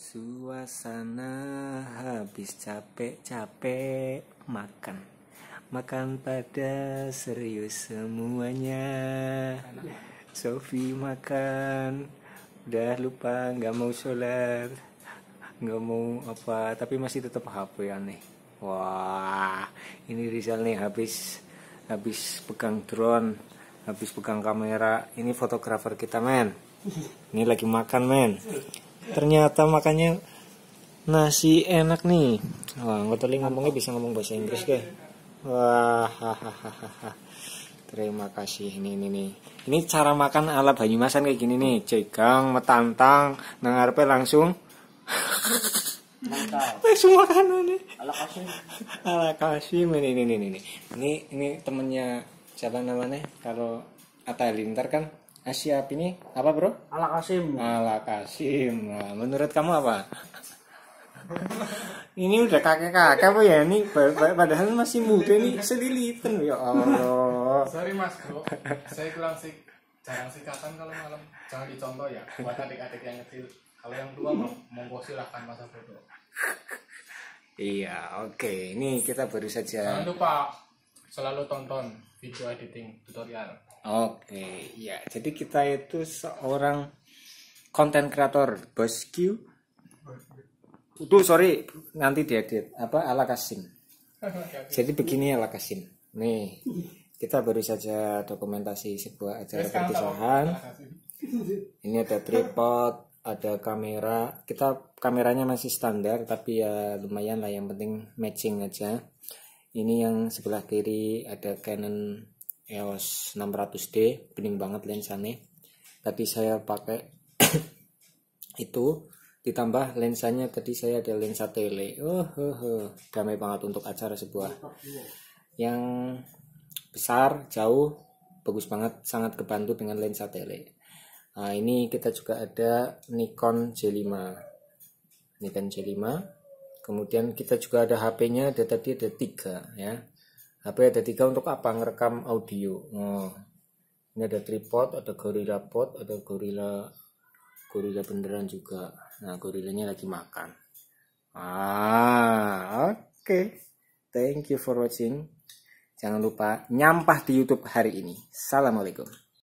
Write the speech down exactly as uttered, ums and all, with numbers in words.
Suasana habis capek-capek makan Makan pada serius semuanya. Sofi makan udah lupa, gak mau sholat, gak mau apa, tapi masih tetap H P aneh. Wah, ini Rizal nih habis Habis pegang drone, habis pegang kamera. Ini fotografer kita men. Ini lagi makan men. Ternyata makannya nasi enak nih. Wah, ngoteli ngomongnya bisa ngomong bahasa Inggris ke. Wah, hahaha. Terima kasih. Ini ini nih. Ini cara makan ala Banyumasan kayak gini nih. Cegang, metantang, nang arepe langsung. Mantap. Langsung makanan nih. Ala Kasim. Ala Kasim ini ini ini ini. Ini ini temennya siapa namanya? Kalau Atta Halilintar kan Asia ini apa bro? Ala Kasim. Ala Kasim. Nah, menurut kamu apa? Ini udah kakek-kakek apa ya? Ini padahal masih muda nih, selilitan ya Allah. Sorry mas bro, saya kurang sih jarang sikatan kalau malam. Jangan dicontoh ya buat adik-adik yang kecil. Kalau yang tua monggo silahkan masa foto. Iya, oke. Okay. Ini kita baru saja. Jangan lupa selalu tonton video editing tutorial. Oke, okay. Ya. Jadi kita itu seorang konten kreator, bosku. Tuh sorry, nanti diedit apa ala Kasim. Jadi begini ala Kasim. Nih, kita baru saja dokumentasi sebuah acara perpisahan. Ini ada tripod, ada kamera. Kita kameranya masih standar, tapi ya lumayan lah. Yang penting matching aja. Ini yang sebelah kiri ada Canon E O S enam ratus D, bening banget lensanya. Tadi saya pakai itu. Ditambah lensanya tadi saya ada lensa tele. Oh, oh, oh. Damai banget untuk acara sebuah yang besar, jauh, bagus banget, sangat kebantu dengan lensa tele. Nah, ini kita juga ada Nikon J lima. Nikon J lima. Kemudian kita juga ada H P-nya, ada tadi ada tiga ya. H P ada tiga untuk apa? Ngerekam audio. Oh. Ini ada tripod, ada Gorilla Pod, ada Gorilla Gorilla beneran juga. Nah, gorilanya lagi makan. Ah, oke. Okay. Thank you for watching. Jangan lupa nyampah di YouTube hari ini. Assalamualaikum.